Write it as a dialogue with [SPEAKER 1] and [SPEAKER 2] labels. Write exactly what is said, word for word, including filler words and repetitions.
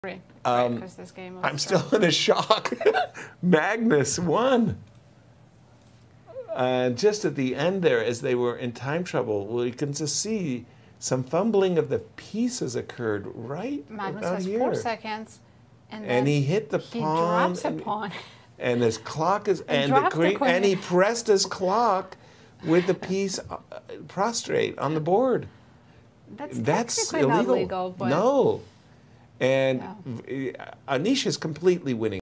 [SPEAKER 1] Right,
[SPEAKER 2] Um,
[SPEAKER 1] because this game was
[SPEAKER 2] I'm still in a shock. Magnus won. And just at the end there, as they were in time trouble, well, you can just see some fumbling of the pieces occurred right
[SPEAKER 1] Magnus
[SPEAKER 2] about
[SPEAKER 1] has
[SPEAKER 2] here.
[SPEAKER 1] four seconds, and,
[SPEAKER 2] and
[SPEAKER 1] then
[SPEAKER 2] he hit the
[SPEAKER 1] he
[SPEAKER 2] pawn.
[SPEAKER 1] drops a
[SPEAKER 2] and,
[SPEAKER 1] pawn.
[SPEAKER 2] and his clock is
[SPEAKER 1] And
[SPEAKER 2] and the
[SPEAKER 1] drops the
[SPEAKER 2] queen,
[SPEAKER 1] queen.
[SPEAKER 2] and he pressed his clock with the piece uh, prostrate on the board.
[SPEAKER 1] That's,
[SPEAKER 2] That's
[SPEAKER 1] technically
[SPEAKER 2] illegal.
[SPEAKER 1] not legal, but
[SPEAKER 2] No. And
[SPEAKER 1] yeah.
[SPEAKER 2] Anish is completely winning.